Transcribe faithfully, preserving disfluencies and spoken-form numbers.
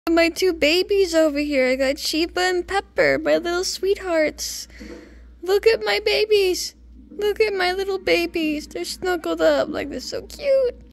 My two babies over here. I got Sheba and Pepper, my little sweethearts. Look at my babies. Look at my little babies. They're snuggled up like they're so cute.